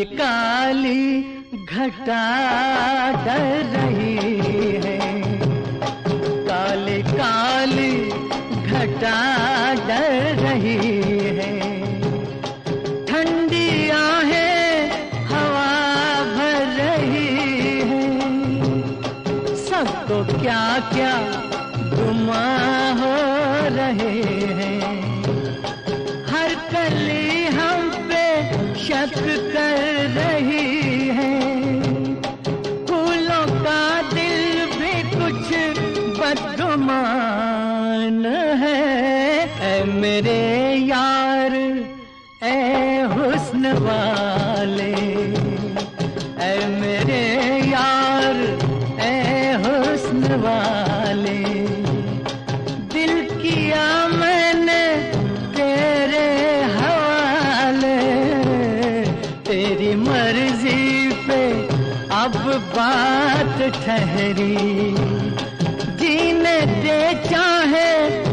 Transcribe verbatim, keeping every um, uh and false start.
काली घटा डर रही है, काली काली घटा डर रही है। ठंडी आहें हवा भर रही है, सबको क्या क्या गुमा हो रहे हैं। हर कली हम पे शक कर रही है, फूलों का दिल भी कुछ बदगुमान है। ऐ मेरे यार ऐ हुस्न वाले, ऐ मेरे यार ऐ हुस्न वाले, दिल किया मैंने तेरे हवाले। तेरी मर्जी पे अब बात ठहरी, जीने दे चाहे